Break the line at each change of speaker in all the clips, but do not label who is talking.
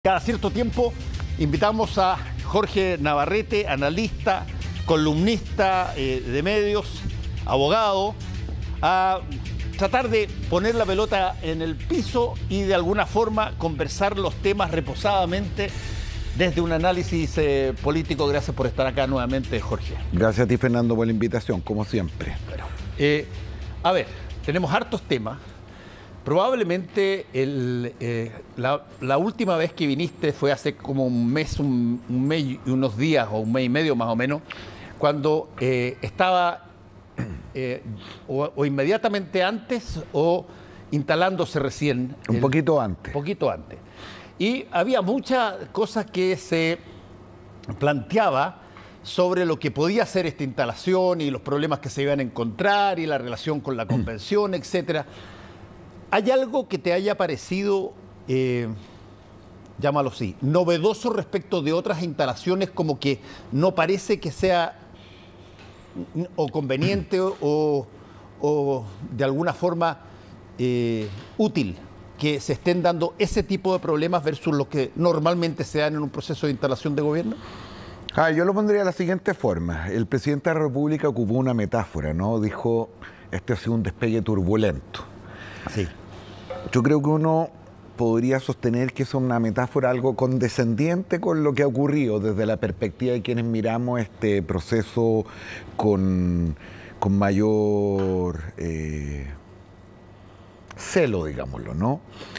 Cada cierto tiempo invitamos a Jorge Navarrete, analista, columnista de medios, abogado, a tratar de poner la pelota en el piso y de alguna forma conversar los temas reposadamente desde un análisis político. Gracias por estar acá nuevamente, Jorge.
Gracias a ti, Fernando, por la invitación, como siempre.
Bueno, a ver, tenemos hartos temas. Probablemente la última vez que viniste fue hace como un mes y unos días, o un mes y medio más o menos, cuando estaba o inmediatamente antes o instalándose recién.
Un poquito antes.
Poquito antes. Y había muchas cosas que se planteaba sobre lo que podía ser esta instalación y los problemas que se iban a encontrar y la relación con la convención, etcétera. ¿Hay algo que te haya parecido, llámalo así, novedoso respecto de otras instalaciones, como que no parece que sea o conveniente o de alguna forma útil que se estén dando ese tipo de problemas versus los que normalmente se dan en un proceso de instalación de gobierno?
Yo lo pondría de la siguiente forma. El presidente de la República ocupó una metáfora, ¿no? Dijo, este ha sido un despegue turbulento.
Sí.
Yo creo que uno podría sostener que es una metáfora algo condescendiente con lo que ha ocurrido desde la perspectiva de quienes miramos este proceso con mayor celo, digámoslo, ¿no?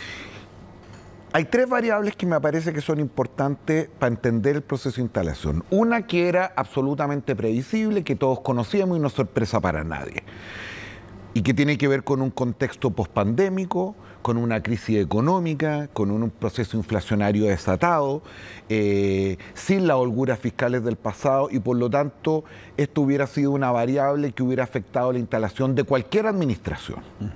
Hay tres variables que me parece que son importantes para entender el proceso de instalación. Una que era absolutamente previsible, que todos conocíamos y no es sorpresa para nadie, y que tiene que ver con un contexto pospandémico, con una crisis económica, con un proceso inflacionario desatado, sin las holguras fiscales del pasado, y por lo tanto esto hubiera sido una variable que hubiera afectado la instalación de cualquier administración.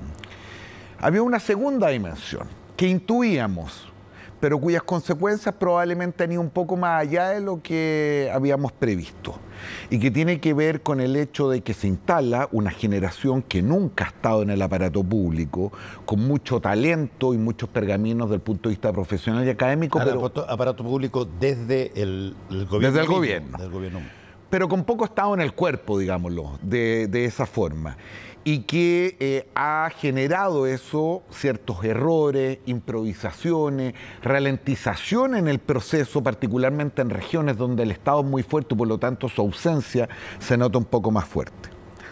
Había una segunda dimensión que intuíamos, pero cuyas consecuencias probablemente han ido un poco más allá de lo que habíamos previsto, y que tiene que ver con el hecho de que se instala una generación que nunca ha estado en el aparato público, con mucho talento y muchos pergaminos desde el punto de vista profesional y académico.
Aparato público desde el gobierno.
Desde el gobierno.
Del gobierno.
Pero con poco estado en el cuerpo, digámoslo, de esa forma. Y que ha generado eso ciertos errores, improvisaciones, ralentización en el proceso, particularmente en regiones donde el Estado es muy fuerte y por lo tanto su ausencia se nota un poco más fuerte.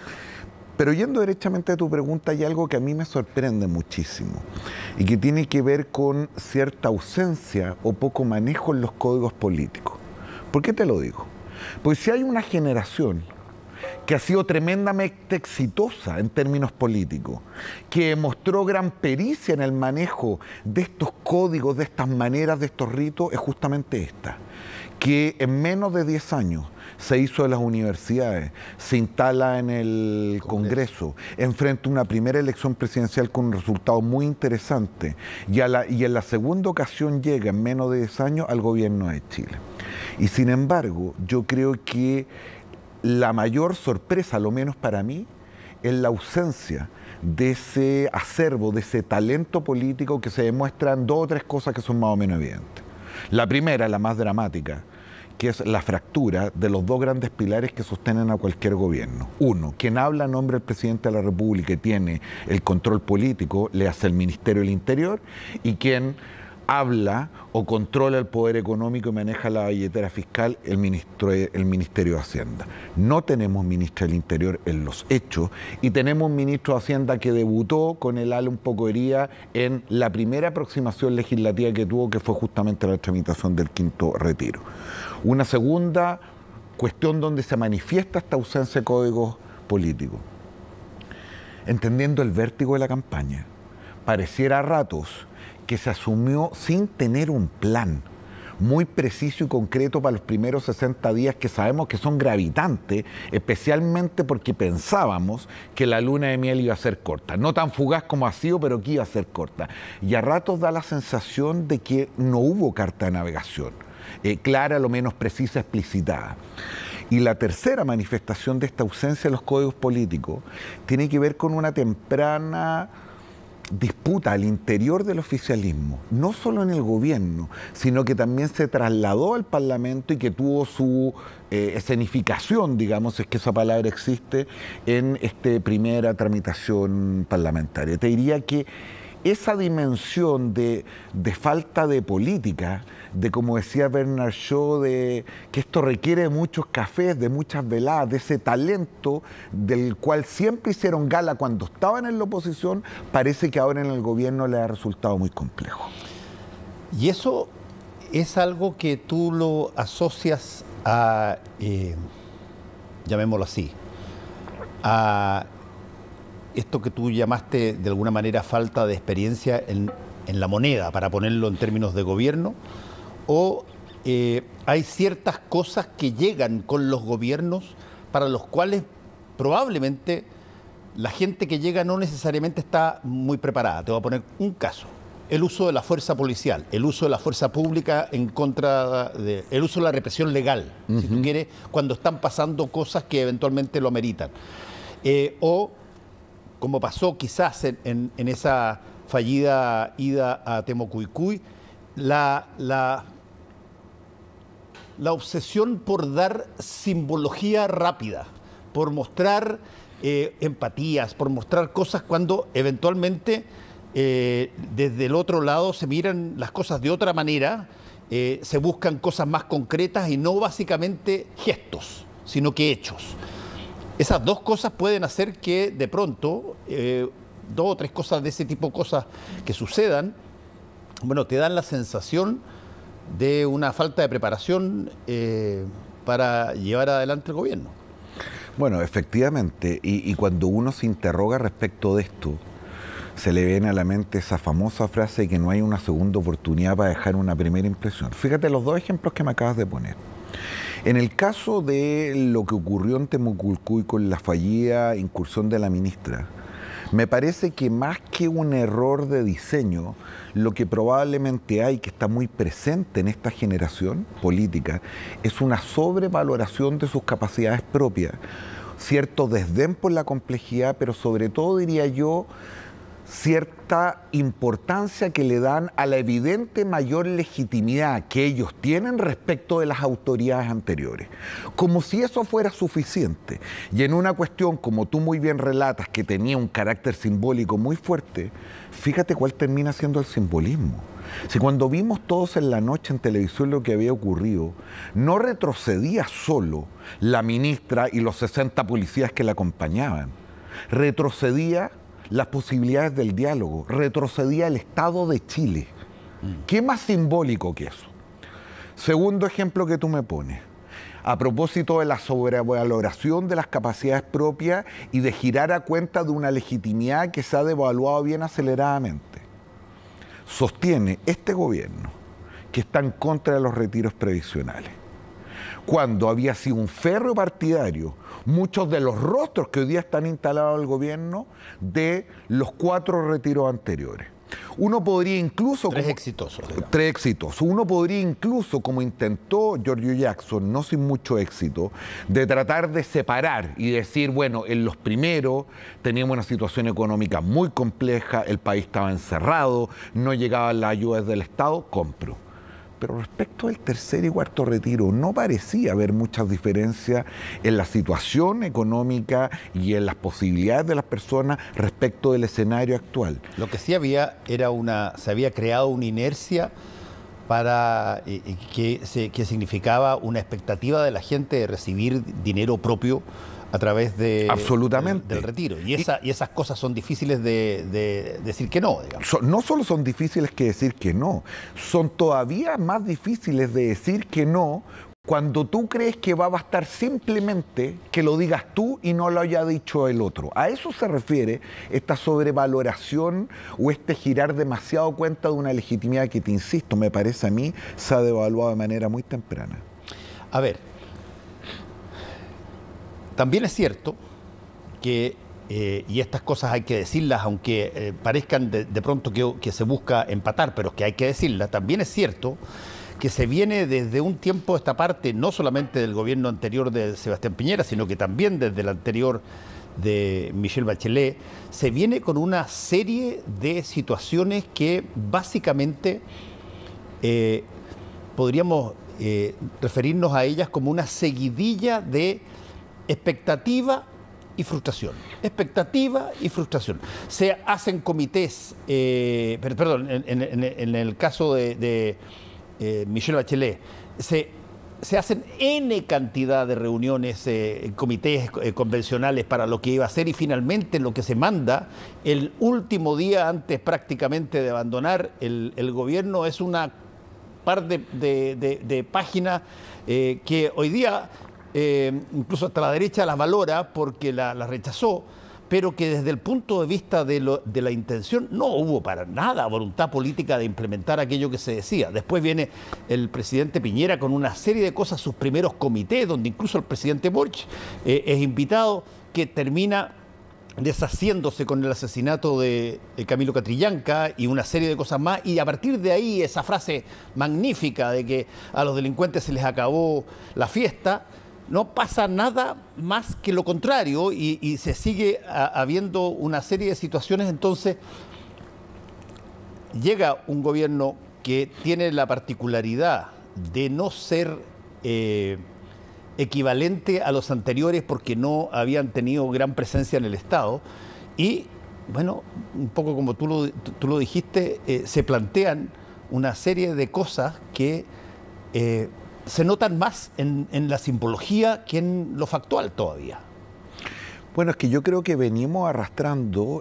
Pero yendo derechamente a tu pregunta, hay algo que a mí me sorprende muchísimo y que tiene que ver con cierta ausencia o poco manejo en los códigos políticos. ¿Por qué te lo digo? Pues si hay una generación que ha sido tremendamente exitosa en términos políticos, que mostró gran pericia en el manejo de estos códigos, de estas maneras, de estos ritos, es justamente esta, que en menos de 10 años se hizo en las universidades, se instala en el Congreso, enfrenta una primera elección presidencial con un resultado muy interesante, y en la segunda ocasión llega en menos de 10 años al gobierno de Chile. Y sin embargo, yo creo que la mayor sorpresa, lo menos para mí, es la ausencia de ese acervo, de ese talento político que se demuestra en dos o tres cosas que son más o menos evidentes. La primera, la más dramática, que es la fractura de los dos grandes pilares que sostienen a cualquier gobierno. Uno, quien habla a nombre del presidente de la República y tiene el control político, le hace el Ministerio del Interior, y quien habla o controla el poder económico y maneja la billetera fiscal, el Ministerio de Hacienda. No tenemos ministro del Interior en los hechos, y tenemos un ministro de Hacienda que debutó con el ala un poco herida en la primera aproximación legislativa que tuvo, que fue justamente la tramitación del quinto retiro. Una segunda cuestión donde se manifiesta esta ausencia de códigos políticos. Entendiendo el vértigo de la campaña, pareciera a ratos que se asumió sin tener un plan muy preciso y concreto para los primeros 60 días, que sabemos que son gravitantes, especialmente porque pensábamos que la luna de miel iba a ser corta. No tan fugaz como ha sido, pero que iba a ser corta. Y a ratos da la sensación de que no hubo carta de navegación clara, lo menos precisa, explicitada. Y la tercera manifestación de esta ausencia de los códigos políticos tiene que ver con una temprana disputa al interior del oficialismo, no solo en el gobierno, sino que también se trasladó al Parlamento y que tuvo su escenificación, digamos, es que esa palabra existe, en esta primera tramitación parlamentaria. Te diría que esa dimensión de falta de política, de, como decía Bernard Shaw, de que esto requiere de muchos cafés, de muchas veladas, de ese talento del cual siempre hicieron gala cuando estaban en la oposición, parece que ahora en el gobierno les ha resultado muy complejo.
Y eso es algo que tú lo asocias a, llamémoslo así, a esto que tú llamaste de alguna manera falta de experiencia en la moneda, para ponerlo en términos de gobierno, o hay ciertas cosas que llegan con los gobiernos para los cuales probablemente la gente que llega no necesariamente está muy preparada. Te voy a poner un caso: el uso de la fuerza policial, el uso de la fuerza pública en contra de, el uso de la represión legal, si tú quieres, cuando están pasando cosas que eventualmente lo ameritan. O como pasó quizás en esa fallida ida a Temocuycuy, la obsesión por dar simbología rápida, por mostrar empatías, por mostrar cosas cuando eventualmente desde el otro lado se miran las cosas de otra manera, se buscan cosas más concretas y no básicamente gestos, sino que hechos. Esas dos cosas pueden hacer que de pronto, dos o tres cosas de ese tipo, cosas que sucedan, bueno, te dan la sensación de una falta de preparación para llevar adelante el gobierno.
Bueno, efectivamente, y cuando uno se interroga respecto de esto, se le viene a la mente esa famosa frase de que no hay una segunda oportunidad para dejar una primera impresión. Fíjate los dos ejemplos que me acabas de poner. En el caso de lo que ocurrió en Temocuycuy con la fallida incursión de la ministra, me parece que más que un error de diseño, lo que probablemente hay, que está muy presente en esta generación política, es una sobrevaloración de sus capacidades propias, cierto desdén por la complejidad, pero sobre todo, diría yo, cierta importancia que le dan a la evidente mayor legitimidad que ellos tienen respecto de las autoridades anteriores, como si eso fuera suficiente. Y en una cuestión, como tú muy bien relatas, que tenía un carácter simbólico muy fuerte, fíjate cuál termina siendo el simbolismo. Si cuando vimos todos en la noche en televisión lo que había ocurrido, no retrocedía solo la ministra y los 60 policías que la acompañaban, retrocedía las posibilidades del diálogo, retrocedía el Estado de Chile. ¿Qué más simbólico que eso? Segundo ejemplo que tú me pones, a propósito de la sobrevaloración de las capacidades propias y de girar a cuenta de una legitimidad que se ha devaluado bien aceleradamente. Sostiene este gobierno que está en contra de los retiros previsionales, cuando había sido un férreo partidario muchos de los rostros que hoy día están instalados en el gobierno de los 4 retiros anteriores. Uno podría incluso...
Tres exitosos.
Tres exitosos. Uno podría incluso, como intentó Giorgio Jackson, no sin mucho éxito, de tratar de separar y decir, bueno, en los primeros teníamos una situación económica muy compleja, el país estaba encerrado, no llegaban las ayudas del Estado, compro. Pero respecto del tercer y cuarto retiro, no parecía haber muchas diferencias en la situación económica y en las posibilidades de las personas respecto del escenario actual.
Lo que sí había era se había creado una inercia para que significaba una expectativa de la gente de recibir dinero propio a través de,
absolutamente,
del retiro. Y esas cosas son difíciles de decir que no, digamos.
No solo son difíciles que decir que no, son todavía más difíciles de decir que no cuando tú crees que va a bastar simplemente que lo digas tú y no lo haya dicho el otro. A eso se refiere esta sobrevaloración o este girar demasiado cuenta de una legitimidad que, te insisto, me parece a mí, se ha devaluado de manera muy temprana.
A ver, también es cierto que, y estas cosas hay que decirlas, aunque parezcan de pronto que se busca empatar, pero es que hay que decirlas, también es cierto que se viene desde un tiempo esta parte, no solamente del gobierno anterior de Sebastián Piñera, sino que también desde el anterior de Michelle Bachelet, se viene con una serie de situaciones que básicamente podríamos referirnos a ellas como una seguidilla de expectativa y frustración. Expectativa y frustración. Se hacen comités, perdón, en el caso de Michelle Bachelet, se hacen N cantidad de reuniones, comités convencionales para lo que iba a ser, y finalmente lo que se manda el último día antes prácticamente de abandonar el gobierno es una par de páginas que hoy día incluso hasta la derecha las valora porque la rechazó, pero que desde el punto de vista de la intención no hubo para nada voluntad política de implementar aquello que se decía. Después viene el presidente Piñera con una serie de cosas, sus primeros comités, donde incluso el presidente Boric es invitado, que termina deshaciéndose con el asesinato de Camilo Catrillanca y una serie de cosas más, y a partir de ahí esa frase magnífica de que a los delincuentes se les acabó la fiesta. No pasa nada más que lo contrario y se sigue habiendo una serie de situaciones. Entonces llega un gobierno que tiene la particularidad de no ser equivalente a los anteriores porque no habían tenido gran presencia en el Estado y, bueno, un poco como tú lo dijiste, se plantean una serie de cosas que se notan más en la simbología que en lo factual todavía.
Bueno, es que yo creo que venimos arrastrando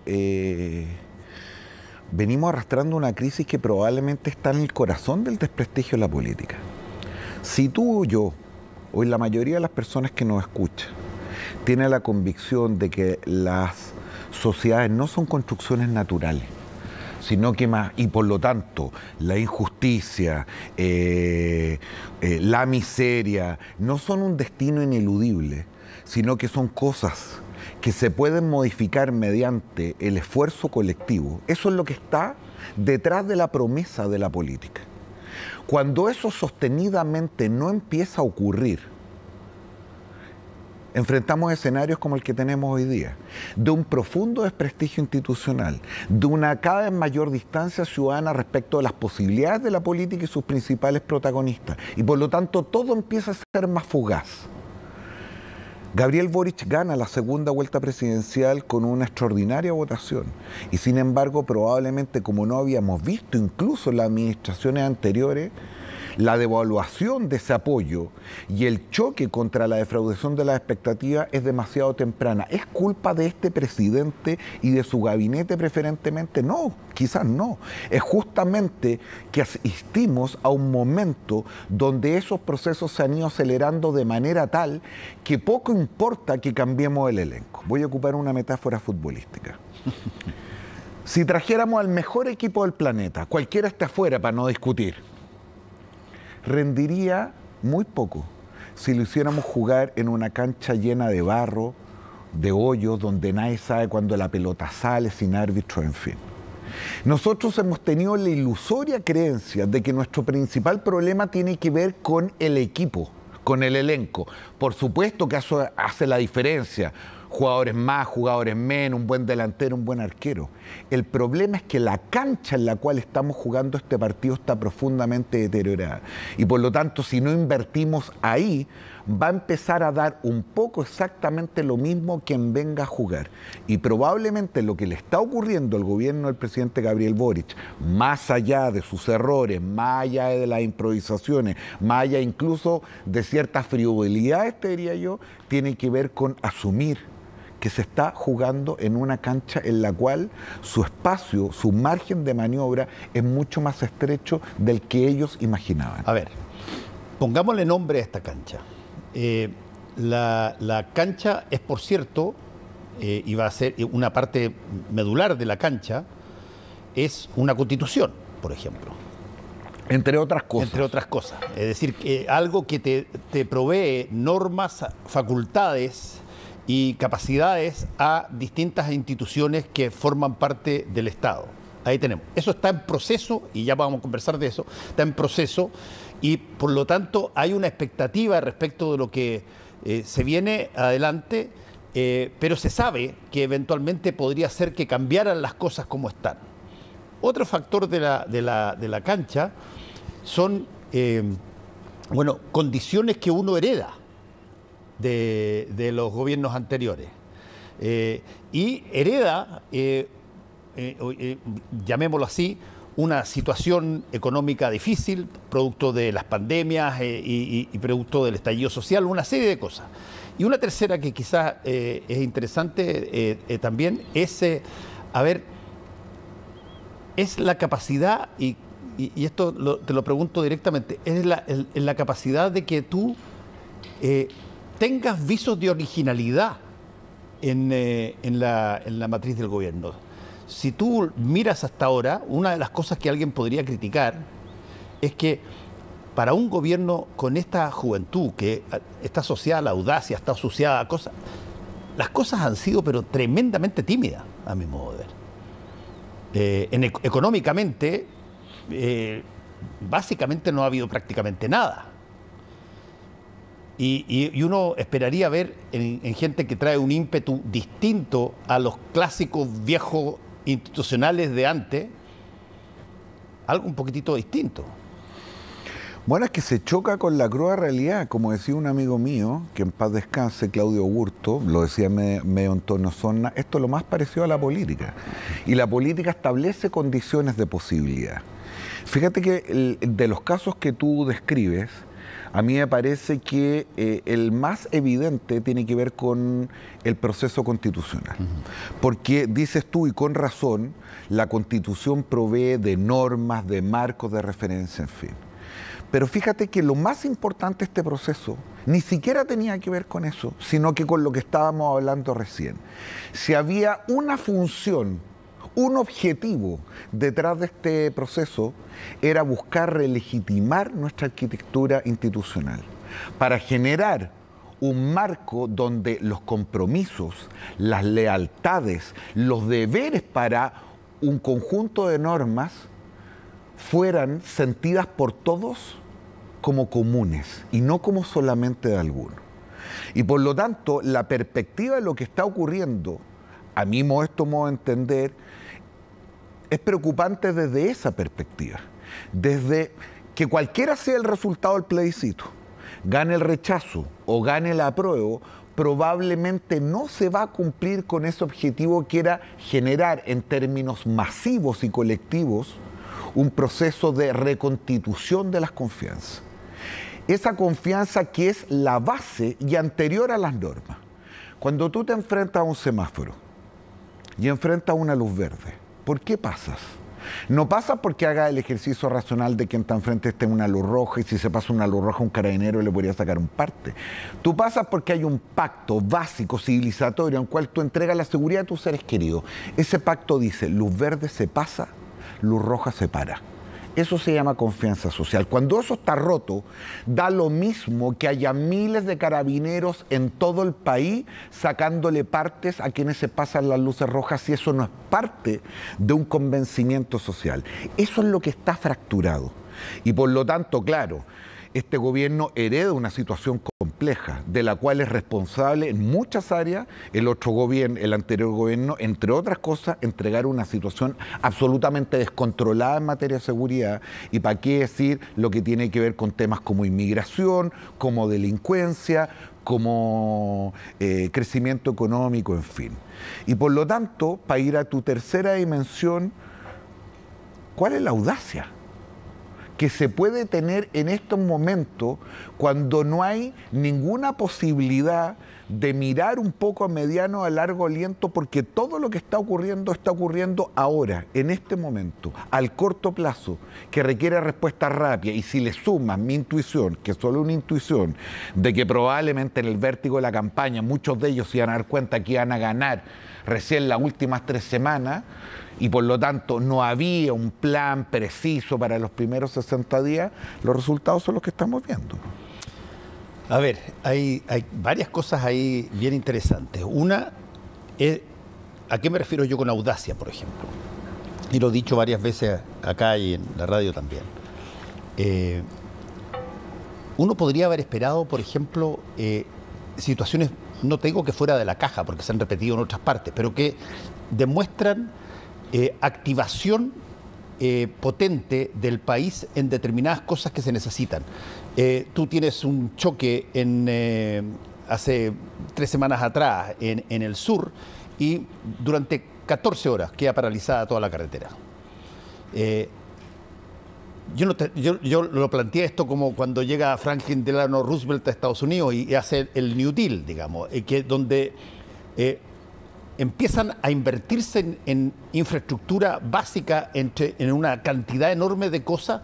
una crisis que probablemente está en el corazón del desprestigio de la política. Si tú o yo, hoy la mayoría de las personas que nos escuchan, tiene la convicción de que las sociedades no son construcciones naturales, sino que más, y por lo tanto, la injusticia, la miseria, no son un destino ineludible, sino que son cosas que se pueden modificar mediante el esfuerzo colectivo. Eso es lo que está detrás de la promesa de la política. Cuando eso sostenidamente no empieza a ocurrir, enfrentamos escenarios como el que tenemos hoy día, de un profundo desprestigio institucional, de una cada vez mayor distancia ciudadana respecto de las posibilidades de la política y sus principales protagonistas. Y por lo tanto todo empieza a ser más fugaz. Gabriel Boric gana la segunda vuelta presidencial con una extraordinaria votación. Y sin embargo, probablemente como no habíamos visto incluso en las administraciones anteriores, la devaluación de ese apoyo y el choque contra la defraudación de las expectativas es demasiado temprana. ¿Es culpa de este presidente y de su gabinete preferentemente? No, quizás no. Es justamente que asistimos a un momento donde esos procesos se han ido acelerando de manera tal que poco importa que cambiemos el elenco. Voy a ocupar una metáfora futbolística. Si trajéramos al mejor equipo del planeta, cualquiera esté afuera para no discutir, rendiría muy poco si lo hiciéramos jugar en una cancha llena de barro, de hoyos, donde nadie sabe cuándo la pelota sale, sin árbitro, en fin. Nosotros hemos tenido la ilusoria creencia de que nuestro principal problema tiene que ver con el equipo, con el elenco. Por supuesto que eso hace la diferencia. Jugadores más, jugadores menos, un buen delantero, un buen arquero. El problema es que la cancha en la cual estamos jugando este partido está profundamente deteriorada. Y por lo tanto, si no invertimos ahí, va a empezar a dar un poco exactamente lo mismo quien venga a jugar. Y probablemente lo que le está ocurriendo al gobierno del presidente Gabriel Boric, más allá de sus errores, más allá de las improvisaciones, más allá incluso de ciertas frivolidades, te diría yo, tiene que ver con asumir que se está jugando en una cancha en la cual su espacio, su margen de maniobra es mucho más estrecho del que ellos imaginaban.
A ver, pongámosle nombre a esta cancha. La cancha es, por cierto, y va a ser una parte medular de la cancha, es una constitución, por ejemplo.
Entre otras cosas.
Entre otras cosas. Es decir, algo que te provee normas, facultades y capacidades a distintas instituciones que forman parte del Estado. Ahí tenemos. Eso está en proceso, y ya vamos a conversar de eso, está en proceso, y por lo tanto hay una expectativa respecto de lo que se viene adelante, pero se sabe que eventualmente podría ser que cambiaran las cosas como están. Otro factor de la cancha son bueno, condiciones que uno hereda de los gobiernos anteriores. Y hereda, llamémoslo así, una situación económica difícil, producto de las pandemias y producto del estallido social, una serie de cosas. Y una tercera que quizás es interesante también es, es la capacidad, y esto te lo pregunto directamente, es la capacidad de que tú tengas visos de originalidad en la matriz del gobierno. Si tú miras hasta ahora, una de las cosas que alguien podría criticar es que para un gobierno con esta juventud, que está asociada a la audacia, está asociada a cosas, las cosas han sido pero tremendamente tímidas, a mi modo de ver. Económicamente, básicamente no ha habido prácticamente nada. Y uno esperaría ver en gente que trae un ímpetu distinto a los clásicos viejos institucionales de antes, algo un poquitito distinto.
Bueno, es que se choca con la cruda realidad, como decía un amigo mío, que en paz descanse, Claudio Burto, lo decía medio en tono zona, esto es lo más parecido a la política. Y la política establece condiciones de posibilidad. Fíjate que de los casos que tú describes, a mí me parece que el más evidente tiene que ver con el proceso constitucional. Porque dices tú, y con razón, la Constitución provee de normas, de marcos de referencia, en fin. Pero fíjate que lo más importante de este proceso ni siquiera tenía que ver con eso, sino que con lo que estábamos hablando recién. Si había una función, un objetivo detrás de este proceso, era buscar relegitimar nuestra arquitectura institucional para generar un marco donde los compromisos, las lealtades, los deberes para un conjunto de normas fueran sentidas por todos como comunes y no como solamente de algunos. Y por lo tanto, la perspectiva de lo que está ocurriendo, a mi modesto modo de entender, es preocupante desde esa perspectiva, desde que cualquiera sea el resultado del plebiscito, gane el rechazo o gane el apruebo, probablemente no se va a cumplir con ese objetivo que era generar en términos masivos y colectivos un proceso de reconstitución de las confianzas. Esa confianza que es la base y anterior a las normas. Cuando tú te enfrentas a un semáforo y enfrentas una luz verde, ¿por qué pasas? No pasas porque haga el ejercicio racional de que en tan frente esté una luz roja y si se pasa una luz roja un carabinero le podría sacar un parte. Tú pasas porque hay un pacto básico, civilizatorio, en el cual tú entregas la seguridad de tus seres queridos. Ese pacto dice, luz verde se pasa, luz roja se para. Eso se llama confianza social. Cuando eso está roto, da lo mismo que haya miles de carabineros en todo el país sacándole partes a quienes se pasan las luces rojas si eso no es parte de un convencimiento social. Eso es lo que está fracturado. Y por lo tanto, claro, este gobierno hereda una situación compleja, de la cual es responsable en muchas áreas el otro gobierno, el anterior gobierno, entre otras cosas, entregar una situación absolutamente descontrolada en materia de seguridad, y para qué decir lo que tiene que ver con temas como inmigración, como delincuencia, como crecimiento económico, en fin. Y por lo tanto, para ir a tu tercera dimensión, ¿cuál es la audacia que se puede tener en estos momentos cuando no hay ninguna posibilidad de mirar un poco a mediano, a largo aliento, porque todo lo que está ocurriendo ahora, en este momento, al corto plazo, que requiere respuesta rápida? Y si le sumas mi intuición, que es solo una intuición, de que probablemente en el vértigo de la campaña muchos de ellos se iban a dar cuenta que iban a ganar recién las últimas 3 semanas, y por lo tanto no había un plan preciso para los primeros 60 días, los resultados son los que estamos viendo.
A ver, hay varias cosas ahí bien interesantes. Una es, ¿a qué me refiero yo con audacia, por ejemplo? Y lo he dicho varias veces acá y en la radio también. Uno podría haber esperado, por ejemplo, situaciones no te digo que fuera de la caja, porque se han repetido en otras partes, pero que demuestran activación potente del país en determinadas cosas que se necesitan. Tú tienes un choque hace 3 semanas atrás en el sur y durante 14 horas queda paralizada toda la carretera. Yo lo planteé esto como cuando llega Franklin Delano Roosevelt a Estados Unidos y hace el New Deal, digamos, donde empiezan a invertirse en infraestructura básica en una cantidad enorme de cosas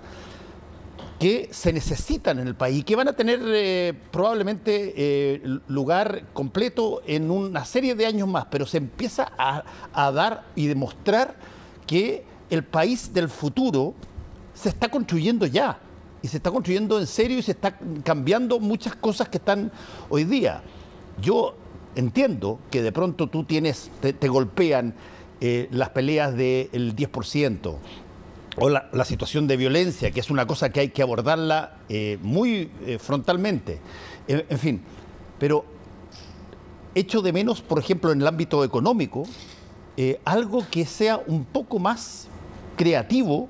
que se necesitan en el país y que van a tener probablemente lugar completo en una serie de años más, pero se empieza a dar y demostrar que el país del futuro se está construyendo ya, y se está construyendo en serio y se está cambiando muchas cosas que están hoy día. Yo entiendo que de pronto tú te golpean las peleas del 10%, o la situación de violencia, que es una cosa que hay que abordarla muy frontalmente. En fin, pero echo de menos, por ejemplo, en el ámbito económico, algo que sea un poco más creativo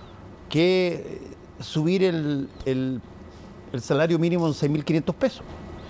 que subir el salario mínimo en 6.500 pesos.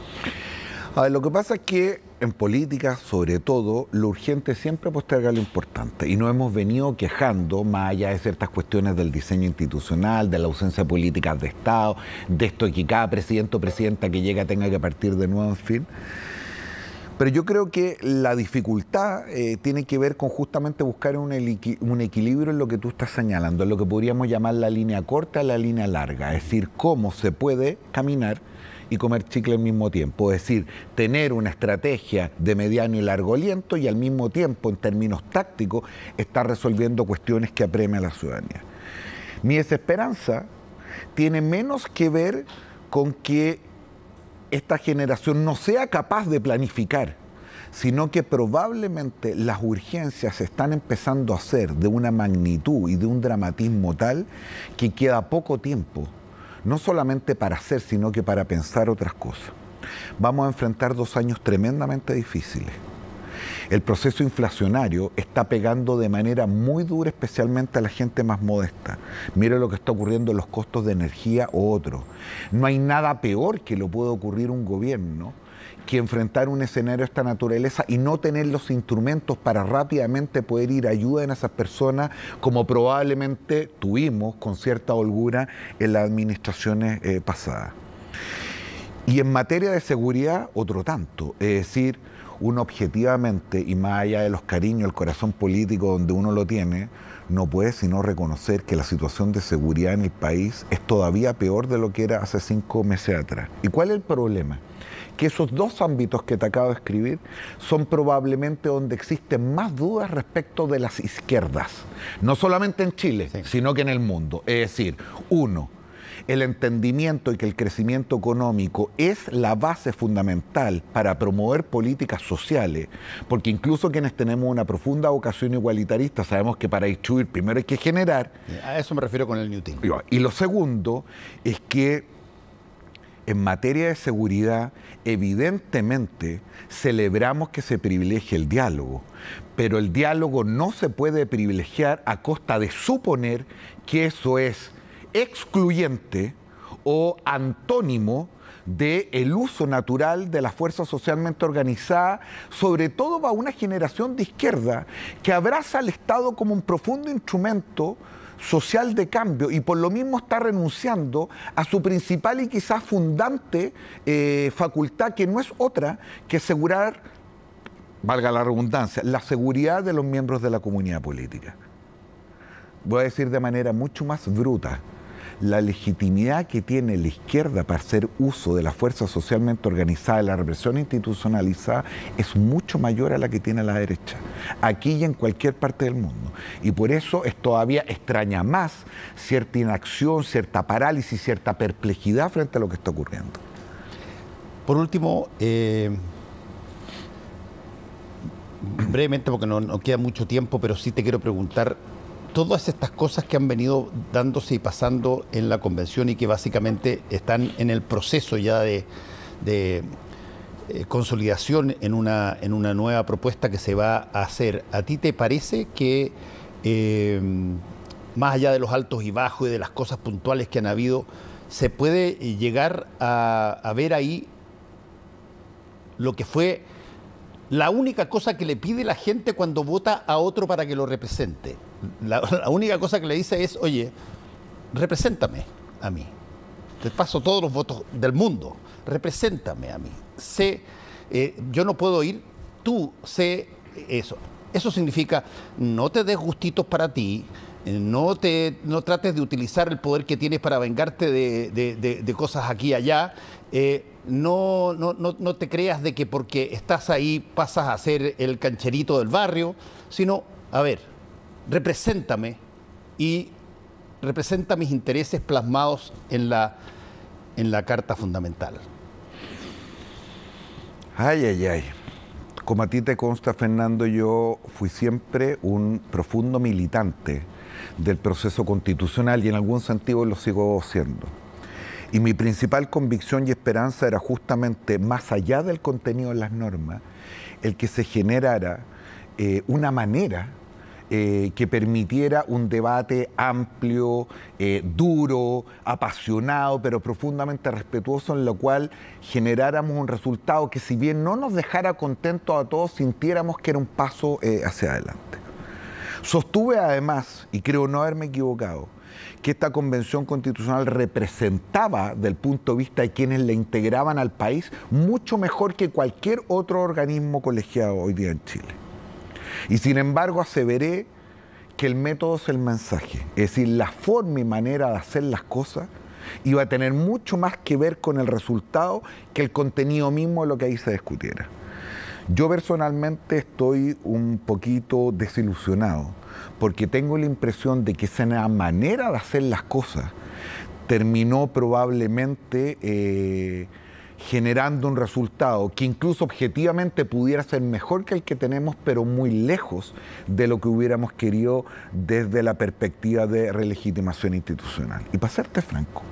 A ver, lo que pasa es que en política, sobre todo, lo urgente siempre posterga lo importante. Y nos hemos venido quejando, más allá de ciertas cuestiones del diseño institucional, de la ausencia de políticas de Estado, de esto de que cada presidente o presidenta que llega tenga que partir de nuevo, en fin. Pero yo creo que la dificultad tiene que ver con justamente buscar un equilibrio en lo que tú estás señalando, en lo que podríamos llamar la línea corta y la línea larga. Es decir, cómo se puede caminar y comer chicle al mismo tiempo. Es decir, tener una estrategia de mediano y largo aliento y al mismo tiempo, en términos tácticos, estar resolviendo cuestiones que apremian a la ciudadanía. Mi desesperanza tiene menos que ver con que esta generación no sea capaz de planificar, sino que probablemente las urgencias se están empezando a hacer de una magnitud y de un dramatismo tal que queda poco tiempo, no solamente para hacer, sino que para pensar otras cosas. Vamos a enfrentar 2 años tremendamente difíciles. El proceso inflacionario está pegando de manera muy dura, especialmente a la gente más modesta. Mire lo que está ocurriendo en los costos de energía o otros. No hay nada peor que lo pueda ocurrir a un gobierno que enfrentar un escenario de esta naturaleza y no tener los instrumentos para rápidamente poder ir a ayuda en esas personas, como probablemente tuvimos con cierta holgura en las administraciones pasadas. Y en materia de seguridad, otro tanto. Es decir, uno objetivamente, y más allá de los cariños, el corazón político donde uno lo tiene, no puede sino reconocer que la situación de seguridad en el país es todavía peor de lo que era hace 5 meses atrás. ¿Y cuál es el problema? Que esos 2 ámbitos que te acabo de escribir son probablemente donde existen más dudas respecto de las izquierdas, no solamente en Chile, sí, sino que en el mundo. Es decir, uno, el entendimiento y que el crecimiento económico es la base fundamental para promover políticas sociales, porque incluso quienes tenemos una profunda vocación igualitarista sabemos que para distribuir primero hay que generar.
A eso me refiero con el New Deal.
Y lo segundo es que en materia de seguridad, evidentemente celebramos que se privilegie el diálogo, pero el diálogo no se puede privilegiar a costa de suponer que eso es excluyente o antónimo del uso natural de la fuerza socialmente organizada, sobre todo para una generación de izquierda que abraza al Estado como un profundo instrumento social de cambio y por lo mismo está renunciando a su principal y quizás fundante facultad, que no es otra que asegurar, valga la redundancia, la seguridad de los miembros de la comunidad política. Voy a decir de manera mucho más bruta, la legitimidad que tiene la izquierda para hacer uso de la fuerza socialmente organizada, de la represión institucionalizada, es mucho mayor a la que tiene la derecha, aquí y en cualquier parte del mundo. Y por eso es todavía extraña más cierta inacción, cierta parálisis, cierta perplejidad frente a lo que está ocurriendo.
Por último, brevemente, porque no queda mucho tiempo, pero sí te quiero preguntar, todas estas cosas que han venido dándose y pasando en la convención y que básicamente están en el proceso ya de consolidación en una nueva propuesta que se va a hacer. ¿A ti te parece que, más allá de los altos y bajos y de las cosas puntuales que han habido, se puede llegar a ver ahí lo que fue la única cosa que le pide la gente cuando vota a otro para que lo represente? La única cosa que le dice es, oye, represéntame a mí. Te paso todos los votos del mundo. Represéntame a mí. Yo no puedo ir, tú sé eso. Eso significa, no te des gustitos para ti, no trates de utilizar el poder que tienes para vengarte de cosas aquí y allá. No te creas de que porque estás ahí pasas a ser el cancherito del barrio, sino, a ver, represéntame y representa mis intereses plasmados en la Carta Fundamental.
Ay, ay, ay. Como a ti te consta, Fernando, yo fui siempre un profundo militante del proceso constitucional y en algún sentido lo sigo siendo. Y mi principal convicción y esperanza era justamente, más allá del contenido de las normas, el que se generara una manera que permitiera un debate amplio, duro, apasionado, pero profundamente respetuoso, en lo cual generáramos un resultado que, si bien no nos dejara contentos a todos, sintiéramos que era un paso hacia adelante. Sostuve además, y creo no haberme equivocado, que esta convención constitucional representaba, del punto de vista de quienes la integraban al país, mucho mejor que cualquier otro organismo colegiado hoy día en Chile. Y sin embargo aseveré que el método es el mensaje, es decir, la forma y manera de hacer las cosas iba a tener mucho más que ver con el resultado que el contenido mismo de lo que ahí se discutiera. Yo personalmente estoy un poquito desilusionado porque tengo la impresión de que esa manera de hacer las cosas terminó probablemente generando un resultado que incluso objetivamente pudiera ser mejor que el que tenemos, pero muy lejos de lo que hubiéramos querido desde la perspectiva de relegitimación institucional. Y para serte franco,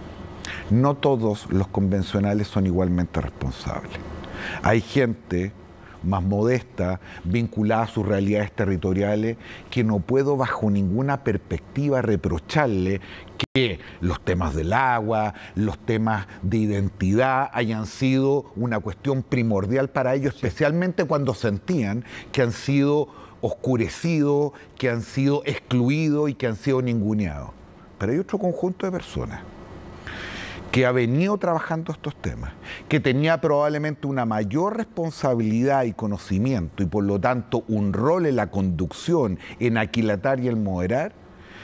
no todos los convencionales son igualmente responsables. Hay gente más modesta, vinculada a sus realidades territoriales, que no puedo bajo ninguna perspectiva reprocharle que los temas del agua, los temas de identidad hayan sido una cuestión primordial para ellos, especialmente cuando sentían que han sido oscurecidos, que han sido excluidos y que han sido ninguneados. Pero hay otro conjunto de personas que ha venido trabajando estos temas, que tenía probablemente una mayor responsabilidad y conocimiento y por lo tanto un rol en la conducción, en aquilatar y en moderar,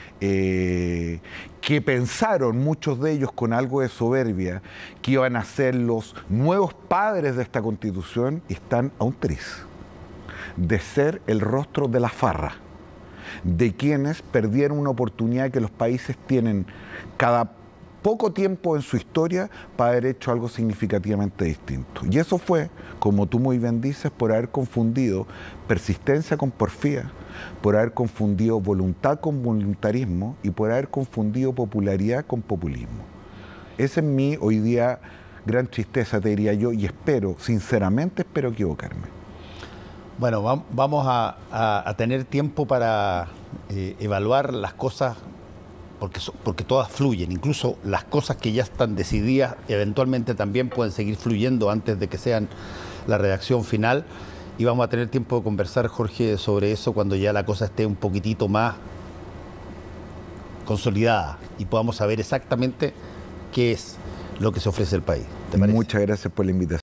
que pensaron, muchos de ellos con algo de soberbia, que iban a ser los nuevos padres de esta Constitución, y están a un tris de ser el rostro de la farra, de quienes perdieron una oportunidad que los países tienen cada poco tiempo en su historia para haber hecho algo significativamente distinto. Y eso fue, como tú muy bien dices, por haber confundido persistencia con porfía, por haber confundido voluntad con voluntarismo y por haber confundido popularidad con populismo. Esa es mi, hoy día, gran tristeza, te diría yo, y espero, sinceramente espero equivocarme.
Bueno, vamos a tener tiempo para evaluar las cosas, porque todas fluyen, incluso las cosas que ya están decididas eventualmente también pueden seguir fluyendo antes de que sean la redacción final, y vamos a tener tiempo de conversar, Jorge, sobre eso cuando ya la cosa esté un poquitito más consolidada y podamos saber exactamente qué es lo que se ofrece al país. ¿Te parece?
Muchas gracias por la invitación.